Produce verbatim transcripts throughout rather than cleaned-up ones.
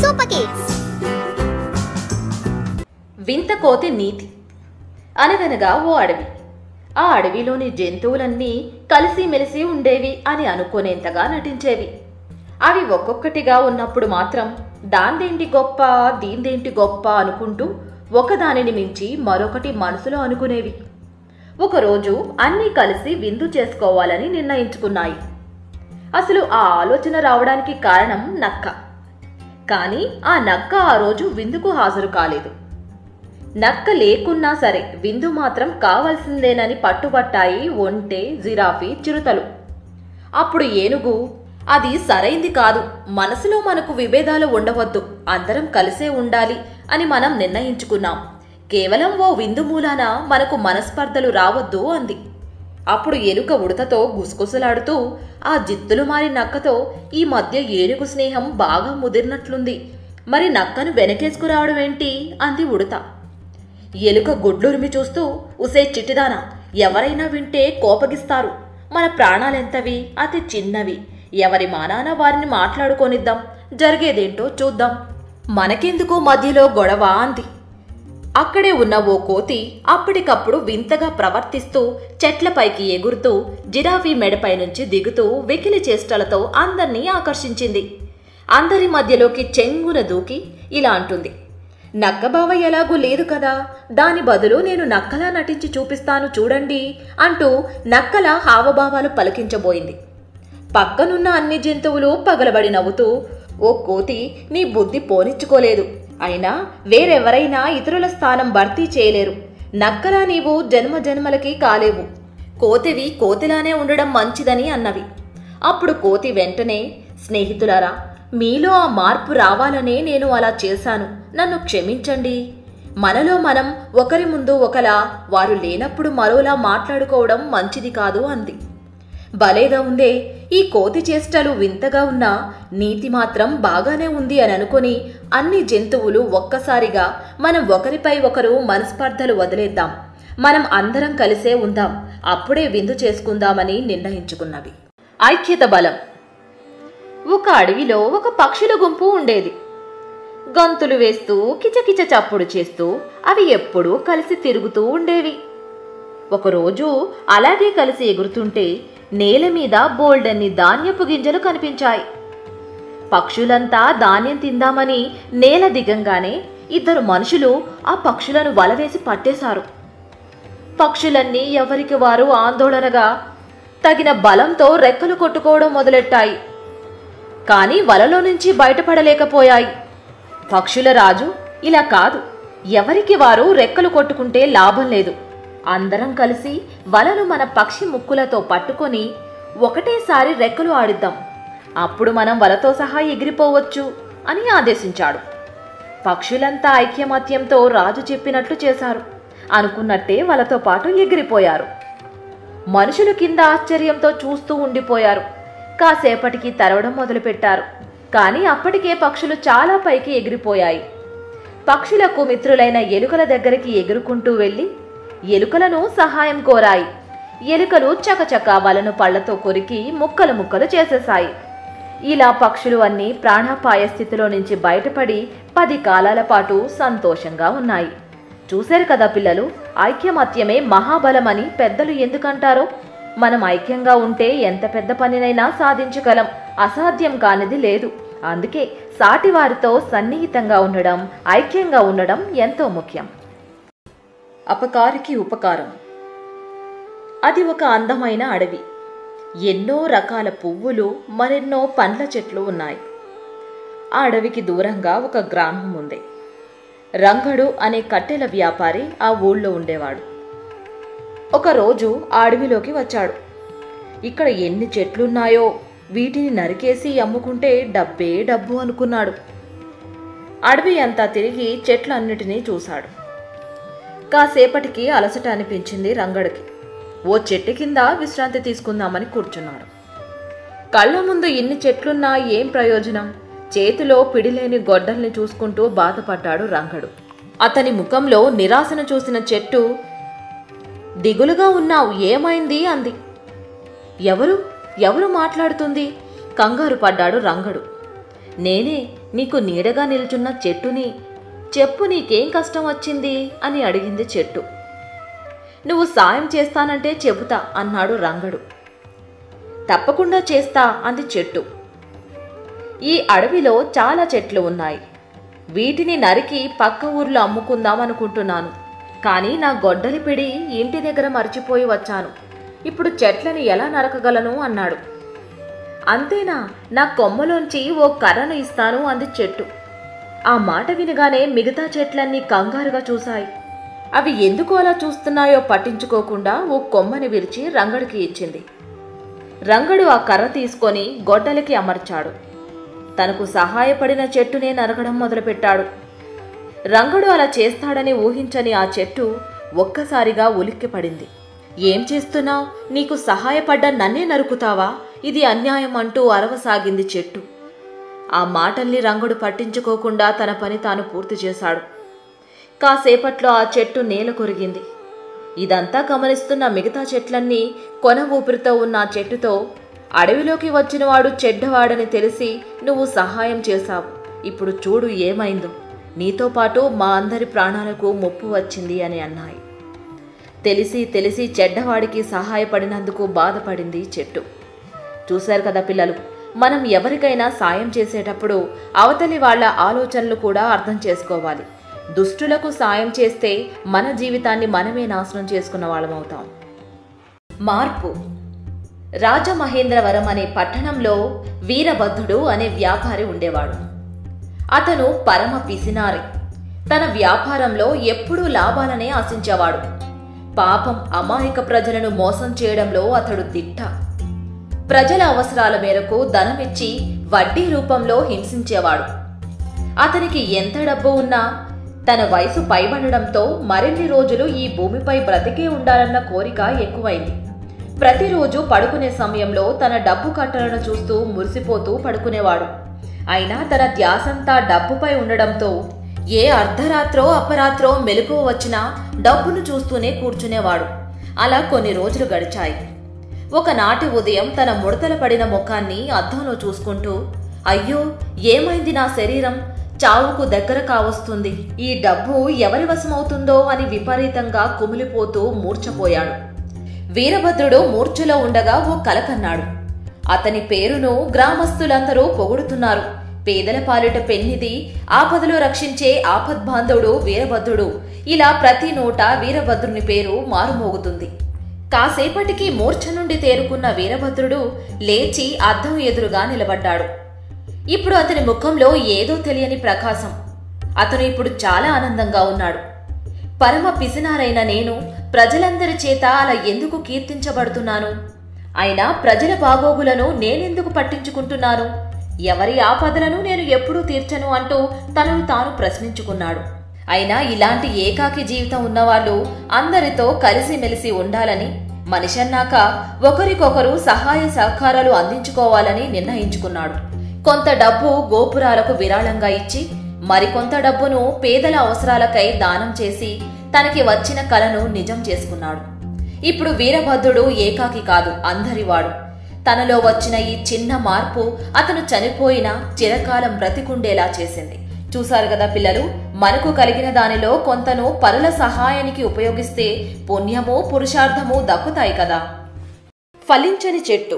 Super kids. వింత కోతి నీతి. అనగనగా ఓ అడవి. ఆ అడవిలోని జంతువులన్నీ కలిసిమెలిసి ఉండేవి అని అనుకునేంతగా నటించేవి. అవి ఒక్కొక్కటిగా ఉన్నప్పుడు మాత్రం దాందేంటి గొప్ప, దీందేంటి గొప్ప అనుకుంటూ ఒకదానిని మించి మరొకటి మనసులో అనుకునేవి. ఒకరోజు అన్నీ కలిసి విందు చేసుకోవాలని నిర్ణయించుకున్నాయి. అసలు ఆ ఆలోచన రావడానికి కారణం నక్క. కానీ ఆ నక్క ఆ రోజు విందుకు హాజరు కాలేదు. నక్క లేకున్నా సరే విందు మాత్రం కావాల్సిందేనని పట్టుబట్టాయి ఒంటె, జిరాఫీ, చిరుతలు. అప్పుడు ఏనుగు, అది సరైంది కాదు, మనసులో మనకు విభేదాలు ఉండవద్దు, అందరం కలిసే ఉండాలి అని మనం నిర్ణయించుకున్నాం. కేవలం ఓ విందు మూలాన మనకు మనస్పర్ధలు రావద్దు అంది. అప్పుడు ఎలుక ఉడతతో గుసగుసలాడుతూ, ఆ జిత్తులు మారి నక్కతో ఈ మధ్య ఏనుగు స్నేహం బాగా ముదిరినట్లుంది, మరి నక్కను వెనకేసుకురావడం ఏంటి అంది ఉడత. ఎలుక గుడ్లురిమి చూస్తూ, ఉసే చిట్టిదానా, ఎవరైనా వింటే కోపగిస్తారు. మన ప్రాణాలెంతవి, అతి చిన్నవి. ఎవరి మానాన వారిని మాట్లాడుకొనిద్దాం, జరిగేదేంటో చూద్దాం, మనకెందుకు మధ్యలో గొడవ అంది. అక్కడే ఉన్న ఓ కోతి అప్పటికప్పుడు వింతగా ప్రవర్తిస్తూ చెట్లపైకి ఎగురుతూ జిరాఫీ మెడపై నుంచి దిగుతూ వెకిలి చేష్టలతో అందర్నీ ఆకర్షించింది. అందరి మధ్యలోకి చెంగున దూకి ఇలా అంటుంది, నక్కబావ ఎలాగూ లేదు కదా, దాని బదులు నేను నక్కలా నటించి చూపిస్తాను చూడండి అంటూ నక్కల హావభావాలు పలికించబోయింది. పక్కనున్న అన్ని జంతువులు పగలబడి నవ్వుతూ, ఓ కోతి, నీ బుద్ధి పోనిచ్చుకోలేదు. అయినా వేరెవరైనా ఇతరుల స్థానం భర్తీ చేయలేరు. నక్కలా నీవు జన్మ జన్మలకి కాలేవు. కోతివి కోతిలానే ఉండడం మంచిదని అన్నవి. అప్పుడు కోతి వెంటనే, స్నేహితులారా, మీలో ఆ మార్పు రావాలనే నేను అలా చేశాను, నన్ను క్షమించండి. మనలో మనం ఒకరి ముందు ఒకలా, వారు లేనప్పుడు మరోలా మాట్లాడుకోవడం మంచిది కాదు అంది. భలేగా ఉందే, ఈ కోతి చేష్టలు వింతగా ఉన్నా నీతి మాత్రం బాగానే ఉంది అని అనుకుని అన్ని జంతువులు ఒక్కసారిగా మనం ఒకరిపై ఒకరు మనస్పర్ధలు వదిలేద్దాం, మనం అందరం కలిసే ఉందాం, అప్పుడే విందు చేసుకుందామని నిర్ణయించుకున్నవి. ఐక్యత బలం. ఒక అడవిలో ఒక పక్షుల గుంపు ఉండేది. గంతులు వేస్తూ కిచకిచ చప్పుడు చేస్తూ అవి ఎప్పుడూ కలిసి తిరుగుతూ ఉండేవి. ఒకరోజు అలాగే కలిసి ఎగురుతుంటే నేల మీద బోల్డన్ని ధాన్యపు గింజలు కనిపించాయి. పక్షులంతా ధాన్యం తిందామని నేల దిగంగానే ఇద్దరు మనుషులు ఆ పక్షులను వలవేసి పట్టేశారు. పక్షులన్నీ ఎవరికి వారు ఆందోళనగా తగిన బలంతో రెక్కలు కొట్టుకోవడం మొదలెట్టాయి. కానీ వలలో నుంచి బయటపడలేకపోయాయి. పక్షుల రాజు, ఇలా కాదు, ఎవరికి వారు రెక్కలు కొట్టుకుంటే లాభం లేదు, అందరం కలిసి వలను మన పక్షి ముక్కులతో పట్టుకొని ఒకటేసారి రెక్కలు ఆడిద్దాం, అప్పుడు మనం వలతో సహా ఎగిరిపోవచ్చు అని ఆదేశించాడు. పక్షులంతా ఐక్యమత్యంతో రాజు చెప్పినట్లు చేశారు. అనుకున్నట్టే వలతో పాటు ఎగిరిపోయారు. మనుషులు కింద ఆశ్చర్యంతో చూస్తూ ఉండిపోయారు. కాసేపటికి తరవడం మొదలుపెట్టారు. కానీ అప్పటికే పక్షులు చాలా పైకి ఎగిరిపోయాయి. పక్షులకు మిత్రులైన ఎలుకల దగ్గరికి ఎగురుకుంటూ వెళ్ళి ఎలుకలను సహాయం కోరాయి. ఎలుకలు చకచక వలను పళ్లతో కొరికి ముక్కలు ముక్కలు చేసేశాయి. ఇలా పక్షులు అన్నీ ప్రాణాపాయ స్థితిలో నుంచి బయటపడి పది కాలాల పాటు సంతోషంగా ఉన్నాయి. చూశారు కదా పిల్లలు, ఐక్యమత్యమే మహాబలమని పెద్దలు ఎందుకంటారో. మనం ఐక్యంగా ఉంటే ఎంత పెద్ద పనినైనా సాధించగలం, అసాధ్యం కానిది లేదు. అందుకే సాటివారితో సన్నిహితంగా ఉండడం, ఐక్యంగా ఉండడం ఎంతో ముఖ్యం. అపకారికి ఉపకారం. అది ఒక అందమైన అడవి. ఎన్నో రకాల పువ్వులు, మరెన్నో పండ్ల చెట్లు ఉన్నాయి. ఆ అడవికి దూరంగా ఒక గ్రామం ఉంది. రంగడు అనే కట్టెల వ్యాపారి ఆ ఊళ్ళో ఉండేవాడు. ఒకరోజు ఆ అడవిలోకి వచ్చాడు. ఇక్కడ ఎన్ని చెట్లున్నాయో, వీటిని నరికేసి అమ్ముకుంటే డబ్బే డబ్బు అనుకున్నాడు. అడవి అంతా తిరిగి చెట్లన్నిటినీ చూశాడు. కాసేపటికి అలసట అనిపించింది రంగడికి. ఓ చెట్టు కింద విశ్రాంతి తీసుకుందామని కూర్చున్నాడు. కళ్ళ ముందు ఇన్ని చెట్లున్నా ఏం ప్రయోజనం? చేతిలో పిడిలేని గొడ్డల్ని చూసుకుంటూ బాధపడ్డాడు రంగడు. అతని ముఖంలో నిరాశను చూసిన చెట్టు, దిగులుగా ఉన్నావు, ఏమైంది అంది. ఎవరు ఎవరు మాట్లాడుతుంది? కంగారు పడ్డాడు రంగడు. నేనే నీకు నీడగా నిల్చున్న చెట్టుని. చెప్పు, నీకేం కష్టం వచ్చింది అని అడిగింది చెట్టు. నువ్వు సాయం చేస్తానంటే చెబుతా అన్నాడు రంగడు. తప్పకుండా చేస్తా అంది చెట్టు. ఈ అడవిలో చాలా చెట్లు ఉన్నాయి. వీటిని నరికి పక్క ఊర్లో అమ్ముకుందామనుకుంటున్నాను. కానీ నా గొడ్డలి పిడి ఇంటి దగ్గర మర్చిపోయి వచ్చాను. ఇప్పుడు చెట్లని ఎలా నరకగలను అన్నాడు. అంతేనా, నా కొమ్మలోంచి ఓ కర్రను ఇస్తాను అంది చెట్టు. ఆ మాట వినగానే మిగతా చెట్లన్నీ కంగారుగా చూశాయి. అవి ఎందుకు అలా చూస్తున్నాయో పట్టించుకోకుండా ఓ కొమ్మని విరిచి రంగడికి ఇచ్చింది. రంగడు ఆ కర్ర తీసుకొని గొడ్డలికి అమర్చాడు. తనకు సహాయపడిన చెట్టునే నరకడం మొదలుపెట్టాడు. రంగడు అలా చేస్తాడని ఊహించని ఆ చెట్టు ఒక్కసారిగా ఉలిక్కిపడింది. ఏం చేస్తున్నావు? నీకు సహాయపడ్డ నన్నే నరుకుతావా? ఇది అన్యాయం అంటూ అరవసాగింది చెట్టు. ఆ మాటల్ని రంగడు పట్టించుకోకుండా తన పని తాను పూర్తి చేశాడు. కాసేపట్లో ఆ చెట్టు నేల కొరిగింది. ఇదంతా గమనిస్తున్న మిగతా చెట్లన్నీ కొన ఊపిరితో ఉన్న ఆ చెట్టుతో, అడవిలోకి వచ్చినవాడు చెడ్డవాడని తెలిసి నువ్వు సహాయం చేశావు. ఇప్పుడు చూడు ఏమైందో. నీతో పాటు మా అందరి ప్రాణాలకు ముప్పు వచ్చింది అని అన్నాయి. తెలిసి తెలిసి చెడ్డవాడికి సహాయపడినందుకు బాధపడింది చెట్టు. చూశారు కదా పిల్లలు, మనం ఎవరికైనా సాయం చేసేటప్పుడు అవతలి వాళ్ల ఆలోచనలు కూడా అర్థం చేసుకోవాలి. దుష్టులకు సాయం చేస్తే మన జీవితాన్ని మనమే నాశనం చేసుకున్న వాళ్ళమవుతాం. మార్పు. రాజమహేంద్రవరం అనే పట్టణంలో వీరభద్రుడు అనే వ్యాపారి ఉండేవాడు. అతను పరమ పిసినారి. తన వ్యాపారంలో ఎప్పుడూ లాభాలనే ఆశించేవాడు. పాపం అమాయక ప్రజలను మోసం చేయడంలో అతడు దిట్ట. ప్రజల అవసరాల మేరకు ధనమిచ్చి వడ్డీ రూపంలో హింసించేవాడు. అతనికి ఎంత డబ్బు ఉన్నా తన వయసు పైబడడంతో మరిన్ని రోజులు ఈ భూమిపై బ్రతికే ఉండాలన్న కోరిక ఎక్కువైంది. ప్రతిరోజు పడుకునే సమయంలో తన డబ్బు కట్టలను చూస్తూ మురిసిపోతూ పడుకునేవాడు. అయినా తన ధ్యాసంతా డబ్బుపై ఉండడంతో ఏ అర్ధరాత్రో అపరాత్రో మెలకువ వచ్చినా డబ్బును చూస్తూనే కూర్చునేవాడు. అలా కొన్ని రోజులు గడిచాయి. ఒకనాటి ఉదయం తన ముడతల పడిన ముఖాన్ని అద్దంలో చూసుకుంటూ, అయ్యో ఏమైంది నా శరీరం, చావుకు దగ్గర కావస్తుంది, ఈ డబ్బు ఎవరి వశమవుతుందో అని విపరీతంగా కుమిలిపోతూ మూర్ఛపోయాడు. వీరభద్రుడు మూర్ఛలో ఉండగా ఓ కల కన్నాడు. అతని పేరును గ్రామస్తులందరూ పొగుడుతున్నారు. పేదల పాలిట పెన్నిది, ఆపదలో రక్షించే ఆపద్బాంధవుడు వీరభద్రుడు. ఇలా ప్రతి నోట వీరభద్రుని పేరు మారుమోగుతుంది. కాసేపటికి మూర్ఛ నుండి తేరుకున్న వీరభద్రుడు లేచి అద్దం ఎదురుగా నిలబడ్డాడు. ఇప్పుడు అతని ముఖంలో ఏదో తెలియని ప్రకాశం. అతను ఇప్పుడు చాలా ఆనందంగా ఉన్నాడు. పరమ పిసినారైన నేను ప్రజలందరి చేత అలా ఎందుకు కీర్తించబడుతున్నాను? అయినా ప్రజల బాగోగులను నేనెందుకు పట్టించుకుంటున్నాను? ఎవరి ఆపదలను నేను ఎప్పుడూ తీర్చను అంటూ తనను తాను ప్రశ్నించుకున్నాడు. అయినా ఇలాంటి ఏకాకి జీవితం ఉన్నవాళ్లు అందరితో కలిసిమెలిసి ఉండాలని, మనిషన్నాక ఒకరికొకరు సహాయ సహకారాలు అందించుకోవాలని నిర్ణయించుకున్నాడు. కొంత డబ్బు గోపురాలకు విరాళంగా ఇచ్చి మరికొంత డబ్బును పేదల అవసరాలకై దానం చేసి తనకి వచ్చిన కలను నిజం చేసుకున్నాడు. ఇప్పుడు వీరభద్రుడు ఏకాకి కాదు, అందరివాడు. తనలో వచ్చిన ఈ చిన్న మార్పు అతను చనిపోయినా చిరకాలం బ్రతికుండేలా చేసింది. చూశారు కదా పిల్లలు, మనకు కలిగిన దానిలో కొంతను పరుల సహాయానికి ఉపయోగిస్తే పుణ్యము పురుషార్థము దక్కుతాయి కదా. ఫలించని చెట్టు.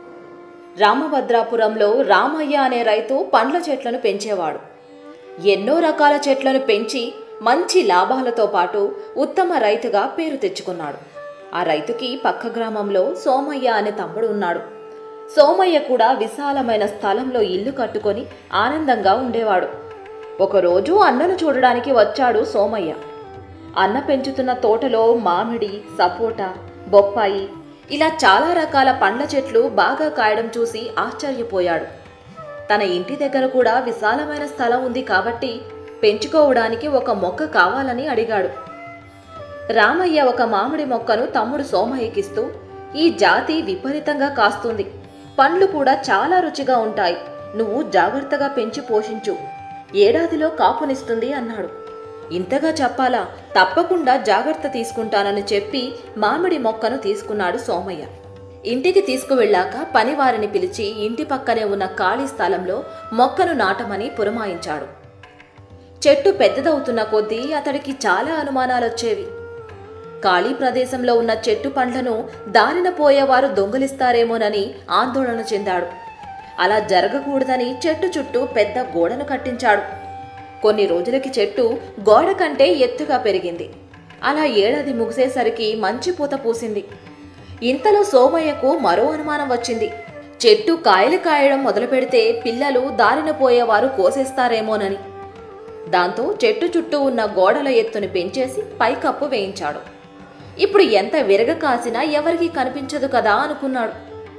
రామభద్రాపురంలో రామయ్య అనే రైతు పండ్ల చెట్లను పెంచేవాడు. ఎన్నో రకాల చెట్లను పెంచి మంచి లాభాలతో పాటు ఉత్తమ రైతుగా పేరు తెచ్చుకున్నాడు. ఆ రైతుకి పక్క గ్రామంలో సోమయ్య అనే తమ్ముడు ఉన్నాడు. సోమయ్య కూడా విశాలమైన స్థలంలో ఇల్లు కట్టుకొని ఆనందంగా ఉండేవాడు. ఒకరోజు అన్నను చూడడానికి వచ్చాడు సోమయ్య. అన్న పెంచుతున్న తోటలో మామిడి, సపోటా, బొప్పాయి ఇలా చాలా రకాల పండ్ల చెట్లు బాగా కాయడం చూసి ఆశ్చర్యపోయాడు. తన ఇంటి దగ్గర కూడా విశాలమైన స్థలం ఉంది కాబట్టి పెంచుకోవడానికి ఒక మొక్క కావాలని అడిగాడు. రామయ్య ఒక మామిడి మొక్కను తమ్ముడు సోమయ్యకిస్తూ, ఈ జాతి విపరీతంగా కాస్తుంది, పండ్లు కూడా చాలా రుచిగా ఉంటాయి, నువ్వు జాగ్రత్తగా పెంచి పోషించు, ఏడాదిలో కాపునిస్తుంది అన్నాడు. ఇంతగా చెప్పాలా? తప్పకుండా జాగ్రత్త తీసుకుంటానని చెప్పి మామిడి మొక్కను తీసుకున్నాడు సోమయ్య. ఇంటికి తీసుకువెళ్ళాక పనివారిని పిలిచి ఇంటి పక్కనే ఉన్న ఖాళీ స్థలంలో మొక్కను నాటమని పురమాయించాడు. చెట్టు పెద్దదవుతున్న కొద్దీ అతడికి చాలా అనుమానాలొచ్చేవి. ఖాళీ ప్రదేశంలో ఉన్న చెట్టు పండ్లను దారిన పోయేవారు దొంగిలిస్తారేమోనని ఆందోళన చెందాడు. అలా జరగకూడదని చెట్టు చుట్టూ పెద్ద గోడను కట్టించాడు. కొన్ని రోజులకి చెట్టు గోడ కంటే ఎత్తుగా పెరిగింది. అలా ఏడాది ముగిసేసరికి మంచి పూత పూసింది. ఇంతలో సోమయ్యకు మరో అనుమానం వచ్చింది. చెట్టు కాయలు కాయడం మొదలు పెడితే పిల్లలు దారిన పోయేవారు కోసేస్తారేమోనని. దాంతో చెట్టు చుట్టూ ఉన్న గోడల ఎత్తుని పెంచేసి పైకప్పు వేయించాడు. ఇప్పుడు ఎంత విరగ కాసినా ఎవరికీ కనిపించదు కదా అనుకున్నాడు.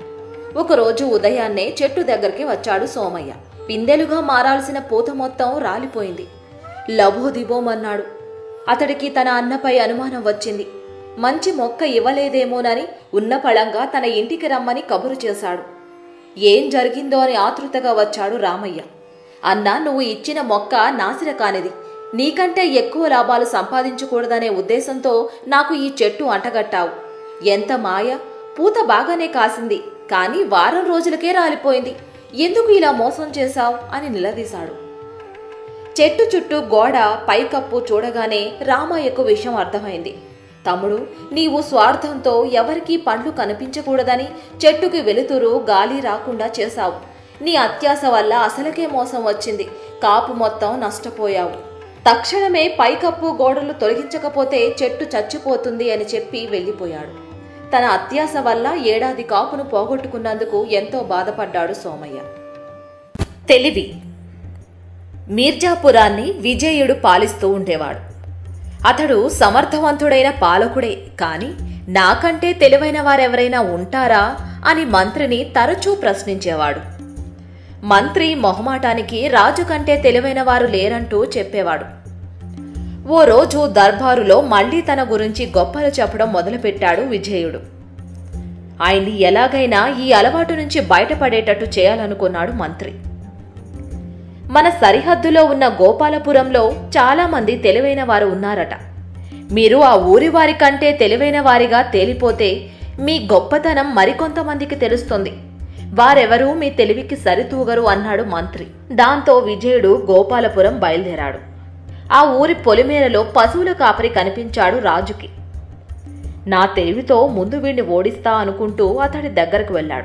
ఒకరోజు ఉదయాన్నే చెట్టు దగ్గరికి వచ్చాడు సోమయ్య. పిందెలుగా మారాల్సిన పూత మొత్తం రాలిపోయింది. లబోదిబోమన్నాడు. అతడికి తన అన్నపై అనుమానం వచ్చింది. మంచి మొక్క ఇవ్వలేదేమోనని ఉన్న పళంగా తన ఇంటికి రమ్మని కబురు చేశాడు. ఏం జరిగిందో అని ఆతృతగా వచ్చాడు రామయ్య. అన్నా, నువ్వు ఇచ్చిన మొక్క నాసిర కానిది. నీకంటే ఎక్కువ లాభాలు సంపాదించకూడదనే ఉద్దేశంతో నాకు ఈ చెట్టు అంటగట్టావు. ఎంత మాయ! పూత బాగానే కాసింది, కానీ వారం రోజులకే రాలిపోయింది. ఎందుకు ఇలా మోసం చేశావు అని నిలదీశాడు. చెట్టు చుట్టూ గోడ పైకప్పు చూడగానే రామయ్యకు విషయం అర్థమైంది. తమ్ముడు, నీవు స్వార్థంతో ఎవరికీ పండ్లు కనిపించకూడదని చెట్టుకి వెలుతురు గాలి రాకుండా చేశావు. నీ అత్యాశ వల్ల అసలుకే మోసం వచ్చింది. కాపు మొత్తం నష్టపోయావు. తక్షణమే పైకప్పు గోడలు తొలగించకపోతే చెట్టు చచ్చిపోతుంది అని చెప్పి వెళ్ళిపోయాడు. తన అత్యాశ వల్ల ఏడాది కాపును పోగొట్టుకున్నందుకు ఎంతో బాధపడ్డాడు సోమయ్య. తెలివి. మీర్జాపురాన్ని విజయుడు పాలిస్తూ ఉండేవాడు. అతడు సమర్థవంతుడైన పాలకుడే, కాని నాకంటే తెలివైన వారెవరైనా ఉంటారా అని మంత్రిని తరచూ ప్రశ్నించేవాడు. మంత్రి మొహమాటానికి రాజు కంటే తెలివైన వారు లేరంటూ చెప్పేవాడు. ఓ రోజు దర్బారులో మళ్లీ తన గురించి గొప్పలు చెప్పడం మొదలుపెట్టాడు విజయుడు. ఆయన్ని ఎలాగైనా ఈ అలవాటు నుంచి బయటపడేటట్టు చేయాలనుకున్నాడు మంత్రి. మన సరిహద్దులో ఉన్న గోపాలపురంలో చాలా మంది తెలివైన వారు ఉన్నారట. మీరు ఆ ఊరి వారి కంటే తెలివైన వారిగా తేలిపోతే మీ గొప్పతనం మరికొంతమందికి తెలుస్తుంది. వారెవరూ మీ తెలివికి సరితూగరు అన్నాడు మంత్రి. దాంతో విజయుడు గోపాలపురం బయలుదేరాడు. ఆ ఊరి పొలిమేరలో పశువుల కాపరి కనిపించాడు రాజుకి. నా తెలివితో ముందు వీణ్ణి ఓడిస్తా అనుకుంటూ అతడి దగ్గరకు వెళ్ళాడు.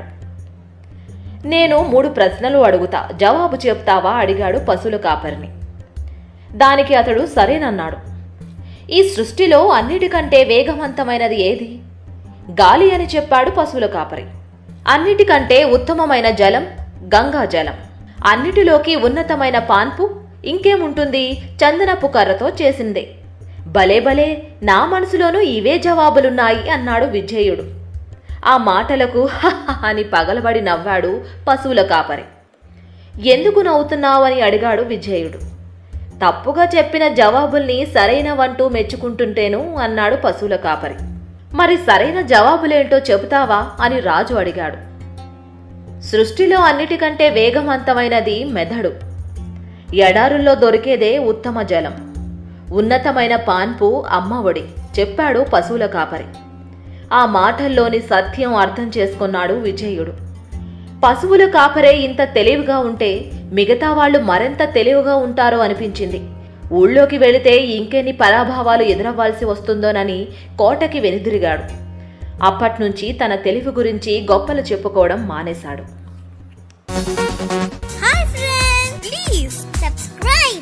నేను మూడు ప్రశ్నలు అడుగుతా, జవాబు చెప్తావా అడిగాడు పశువుల కాపరిని. దానికి అతడు సరేనన్నాడు. ఈ సృష్టిలో అన్నిటికంటే వేగవంతమైనది ఏది? గాలి అని చెప్పాడు పశువుల కాపరి. అన్నిటికంటే ఉత్తమమైన జలం గంగా జలం. అన్నిటిలోకి ఉన్నతమైన పాన్పు ఇంకేముంటుంది? చందనపు కర్రతో చేసిందే. భలే భలే, నా మనసులోనూ ఇవే జవాబులున్నాయి అన్నాడు విజయుడు. ఆ మాటలకు హహ అని పగలబడి నవ్వాడు పశువుల కాపరి. ఎందుకు నవ్వుతున్నావని అడిగాడు విజయుడు. తప్పుగా చెప్పిన జవాబుల్ని సరైనవంటూ మెచ్చుకుంటుంటేను అన్నాడు పశువుల కాపరి. మరి సరైన జవాబులేంటో చెబుతావా అని రాజు అడిగాడు. సృష్టిలో అన్నిటికంటే వేగవంతమైనది మెదడు. ఎడారుల్లో దొరికేదే ఉత్తమ జలం. ఉన్నతమైన పాన్పు అమ్మ ఒడి చెప్పాడు పశువుల కాపరి. ఆ మాటల్లోని సత్యం అర్థం చేసుకున్నాడు విజయుడు. పశువుల కాపరే ఇంత తెలివిగా ఉంటే మిగతా వాళ్లు మరింత తెలివిగా ఉంటారో అనిపించింది. ఊళ్ళోకి వెళితే ఇంకెన్ని పరాభావాలు ఎదురవ్వాల్సి వస్తుందోనని కోటకి వెనుదిరిగాడు. అప్పట్నుంచి తన తెలివి గురించి గొప్పలు చెప్పుకోవడం మానేశాడు. Hi friends, please subscribe.